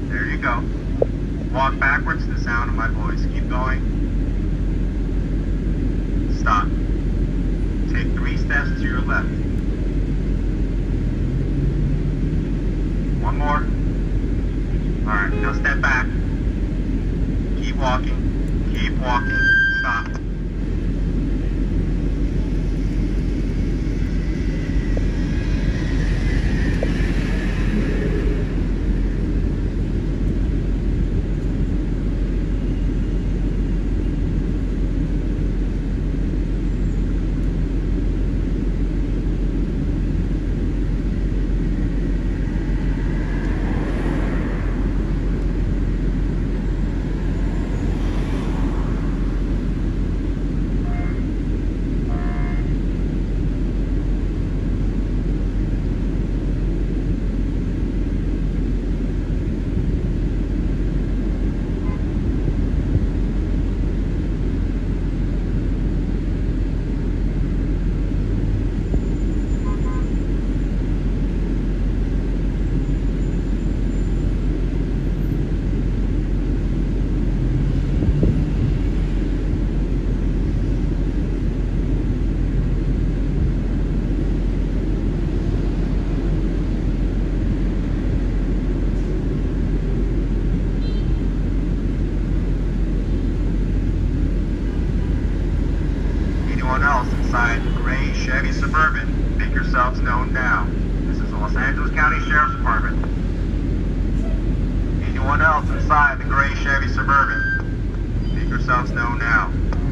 There you go. Walk backwards to the sound of my voice. Keep going. Stop. Take 3 steps to your left. One more. Alright, now step back. Keep walking. Keep walking. Stop. Else inside the gray Chevy Suburban, make yourselves known now. This is the Los Angeles County Sheriff's Department. Anyone else inside the gray Chevy Suburban, make yourselves known now.